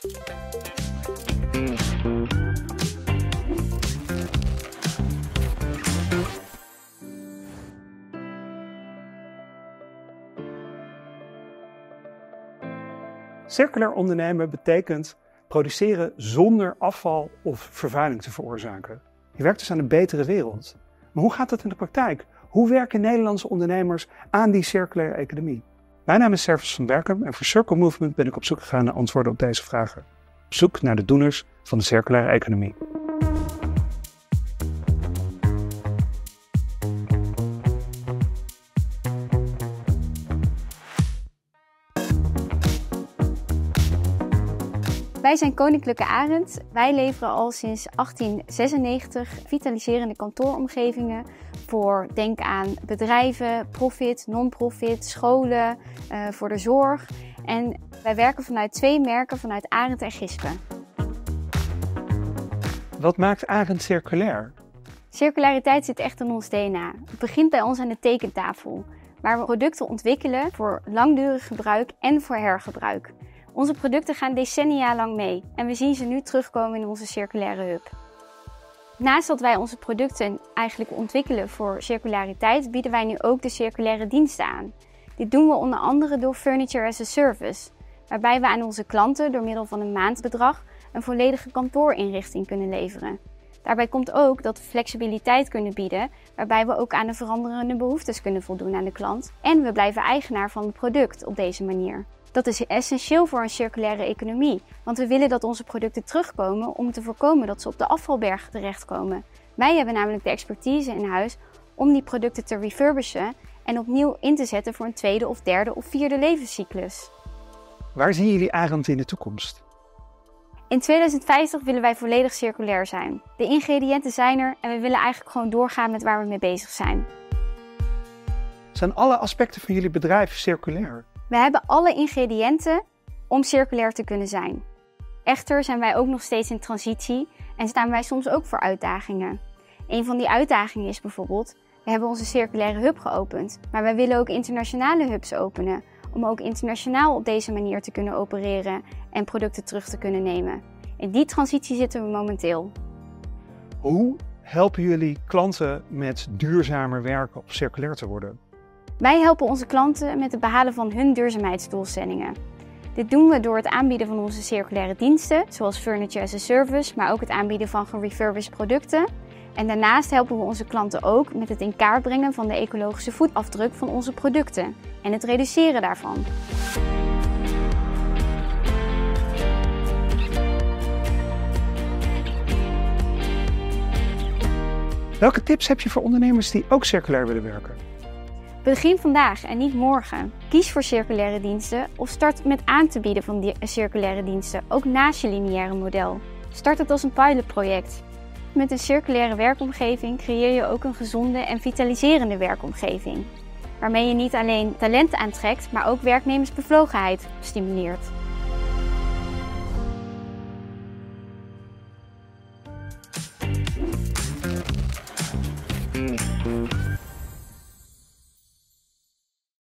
Circulair ondernemen betekent produceren zonder afval of vervuiling te veroorzaken. Je werkt dus aan een betere wereld. Maar hoe gaat dat in de praktijk? Hoe werken Nederlandse ondernemers aan die circulaire economie? Mijn naam is Servus van Berkem en voor Circle Movement ben ik op zoek gegaan naar antwoorden op deze vragen. Op zoek naar de doeners van de circulaire economie. Wij zijn Koninklijke Arend. Wij leveren al sinds 1896 vitaliserende kantooromgevingen voor, denk aan bedrijven, profit, non-profit, scholen, voor de zorg. En wij werken vanuit 2 merken, vanuit Arend en Gispen. Wat maakt Arend circulair? Circulariteit zit echt in ons DNA. Het begint bij ons aan de tekentafel, waar we producten ontwikkelen voor langdurig gebruik en voor hergebruik. Onze producten gaan decennia lang mee en we zien ze nu terugkomen in onze circulaire hub. Naast dat wij onze producten eigenlijk ontwikkelen voor circulariteit, bieden wij nu ook de circulaire diensten aan. Dit doen we onder andere door Furniture as a Service, waarbij we aan onze klanten door middel van een maandbedrag een volledige kantoorinrichting kunnen leveren. Daarbij komt ook dat we flexibiliteit kunnen bieden, waarbij we ook aan de veranderende behoeftes kunnen voldoen aan de klant. En we blijven eigenaar van het product op deze manier. Dat is essentieel voor een circulaire economie, want we willen dat onze producten terugkomen om te voorkomen dat ze op de afvalberg terechtkomen. Wij hebben namelijk de expertise in huis om die producten te refurbishen en opnieuw in te zetten voor een 2e of 3e of 4e levenscyclus. Waar zien jullie Arend in de toekomst? In 2050 willen wij volledig circulair zijn. De ingrediënten zijn er en we willen eigenlijk gewoon doorgaan met waar we mee bezig zijn. Zijn alle aspecten van jullie bedrijf circulair? We hebben alle ingrediënten om circulair te kunnen zijn. Echter zijn wij ook nog steeds in transitie en staan wij soms ook voor uitdagingen. Een van die uitdagingen is bijvoorbeeld, we hebben onze circulaire hub geopend, maar wij willen ook internationale hubs openen, om ook internationaal op deze manier te kunnen opereren en producten terug te kunnen nemen. In die transitie zitten we momenteel. Hoe helpen jullie klanten met duurzamer werken of circulair te worden? Wij helpen onze klanten met het behalen van hun duurzaamheidsdoelstellingen. Dit doen we door het aanbieden van onze circulaire diensten, zoals Furniture as a Service, maar ook het aanbieden van gerefurbished producten. En daarnaast helpen we onze klanten ook met het in kaart brengen van de ecologische voetafdruk van onze producten en het reduceren daarvan. Welke tips heb je voor ondernemers die ook circulair willen werken? Begin vandaag en niet morgen. Kies voor circulaire diensten of start met aan te bieden van die circulaire diensten, ook naast je lineaire model. Start het als een pilotproject. Met een circulaire werkomgeving creëer je ook een gezonde en vitaliserende werkomgeving, waarmee je niet alleen talent aantrekt, maar ook werknemersbevlogenheid stimuleert.